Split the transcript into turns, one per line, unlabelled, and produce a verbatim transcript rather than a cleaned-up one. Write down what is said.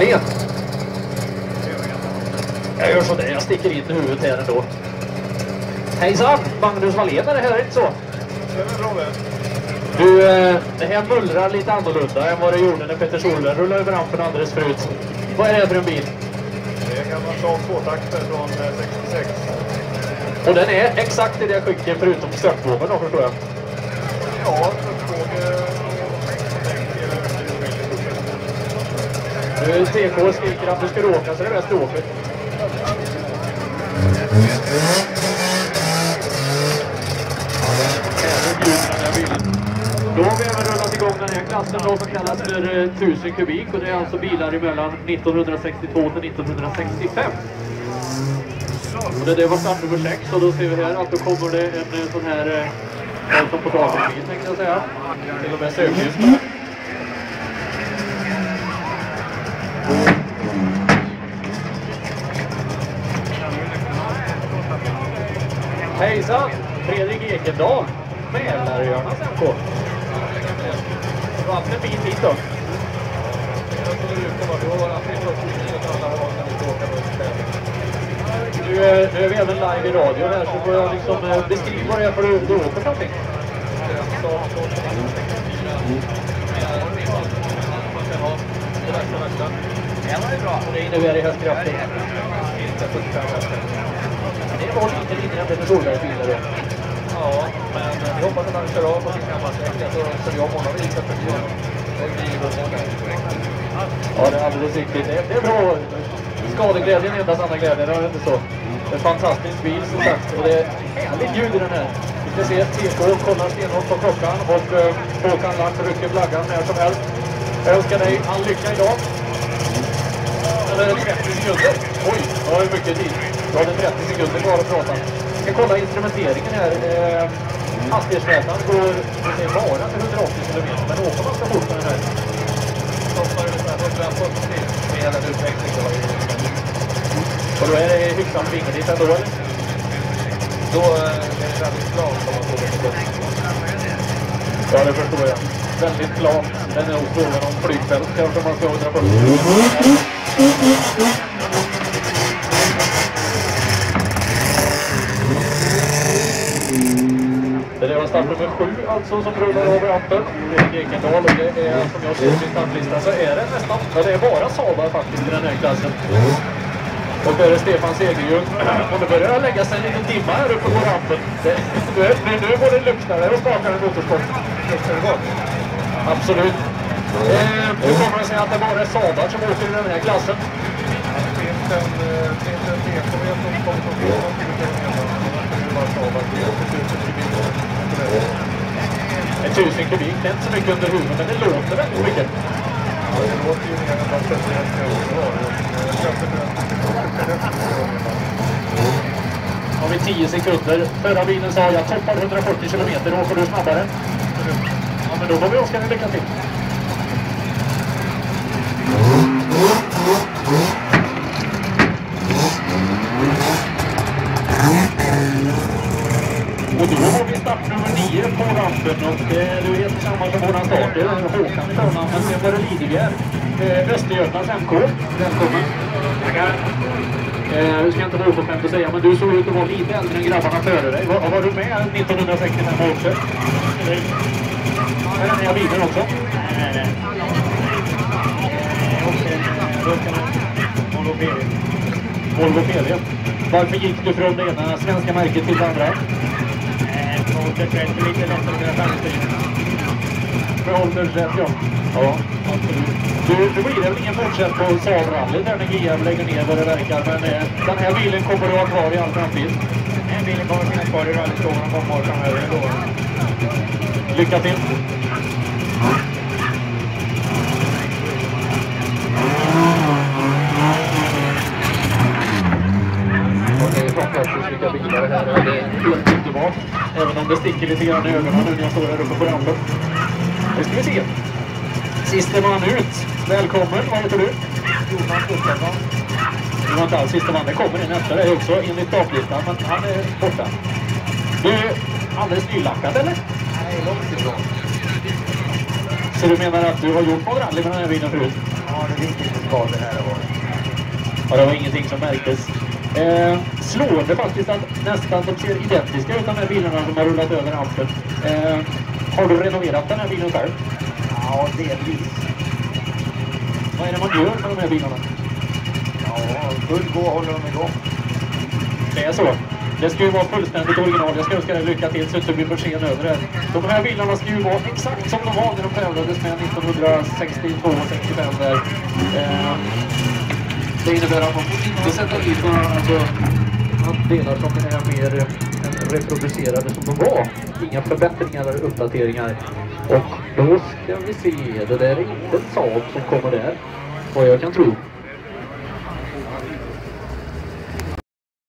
Ben. Jag gör så där, jag sticker in huvudet här ändå. Hejsan, Magnus Wallén är det här, inte så?
Det är bra det.
Du, det här mullrar lite annorlunda än vad det gjorde när Peter Solberg rullade över rampen alldeles förut. Vad är det för en bil?
Det är en gammal Saab tvåtakter från sextiosex.
Och den är exakt i det skicket förutom stöpvågen då, förstår jag.
Ja, stöpvågen.
Nu T K skriker att du ska åka, så det är bäst att åka. Då har vi även rullat igång den här klassen då som kallas för tusen kubik, och det är alltså bilar mellan nittonhundrasextiotvå till nittonhundrasextiofem. Och det, det var start nummer sex, och då ser vi här att då kommer det en sån här som på dagens tänkte jag säga. Till och med sökljus. Hejsan! Fredrik Ekendal, Mälaröarnas M K. Du har haft en bit hit då. Nu är vi även live i radio här, så får jag liksom beskriva vad det är för du, du åker för någonting. Det var ju bra. Det innebär i höstkraften. Det var lite linje med Solbergs bilar då. Ja, men vi hoppas att han kör av på sin kammarsträcka så kör jag måndag vid för det. Ja, det är alldeles riktigt. Det är, det är bra. Skadeglädjen är enda sanna glädjen, det är inte så. Det är en fantastisk bil som sagt, och det är härligt ljud i den här. Vi ska se T K kollar stenhårt på klockan och uh, Håkan Lack rycker flaggan när som helst. Jag önskar dig all lycka idag. Eller trettio sekunder. Oj, det var mycket tid. Du hade trettio sekunder kvar att prata. Vi ska kolla instrumenteringen här. Eh, hastighetsmätaren går bara till hundraåttio kilometer, men åker man ska fort med den här. Stoppar det här hundrafyrtio med den utveckling. Och då är det hyfsat vingligt ändå, eller? Då är det väldigt klart om man får det. Ja, det förstår jag. Väldigt klart. Den är nog frågan om flygfält kanske man ska hundrafyrtio. Det var start nummer sju alltså som rullar över rampen. Fredrik Ekendal, och det är som jag ser i startlistan så är det nästan, ja, det är bara Sabar faktiskt i den här klassen. Och där är Stefan Segerljung. Och det börjar lägga sig en liten timma här uppe på rampen. Det, nu, nu går det luktar där och skakar en motorsport. Luktar det gott? Absolut. Eh, nu kommer det sig att det bara är Sabar som åker i den här klassen. Det finns en T K som kommer från Finland till en tusen kubik, det är inte så mycket under huvudet, men det låter väldigt mycket. Ja, det låter ju mer än vad har vi tio sekunder. Förra bilen sa jag toppar hundrafyrtio kilometer, då åker du snabbare. Ja, men då får vi Oskar en lycka till. Och då har vi start nummer nio på rampen, och eh, du heter samma som våran starter, Håkan i förnamn, men sen var det Lidegär, eh, Östergötlands M K. Välkommen. Tackar. Eh, du ska inte vara oförskämd att säga, men du såg ut att vara lite äldre än grabbarna före dig. Var, var du med nittonhundrasextiofem också? Eller? Är den nya bilen också? Nej, nej. Volvo P V. Volvo P V. Varför gick du från det ena svenska märket till det andra? Med åldersrätt, lite lättare med framtiden. Med åldersrätt, ja. Ja, absolut. Du, det blir väl ingen fortsätt på Saab Rally där när G M lägger ner vad det verkar, men eh, den här bilen kommer att vara kvar i all framtid. Den här bilen kommer att finnas kvar i rallyskolan och kommer framöver ändå. Lycka till! Fantastiskt vilka bilar här, det är helt underbart. Även om det sticker lite grann i ögonen nu när jag står här uppe på rampen. Nu ska vi se. Sista man ut. Välkommen, vad heter du? Jonas Gustafsson. Det var inte alls sista man, det kommer in efter dig också enligt startlistan, men han är borta. Du är alldeles nylackat eller? Nej, långt ifrån. Så du menar att du har gjort någon rally med den här bilen förut? Ja,
det finns lite skador här och var.
Ja, det var ingenting som märktes. Eh, slående faktiskt att nästan de ser identiska ut, de här bilarna som har rullat över rampen. Eh, har du renoverat den här bilen själv?
Ja, delvis.
Vad är det man gör med de här bilarna?
Ja, full gå håller de igång.
Det är så. Det ska ju vara fullständigt original. Jag ska önska dig lycka till så att du blir för sen över det. De här bilarna ska ju vara exakt som de var när de tävlades med nittonhundrasextiotvå sextiofem där. Eh, det innebär att man får inte sätta dit några alltså, delar som är mer än reproducerade som de var. Inga förbättringar eller uppdateringar. Och då ska vi se. Det där är inte en Saab som kommer där. Vad jag kan tro.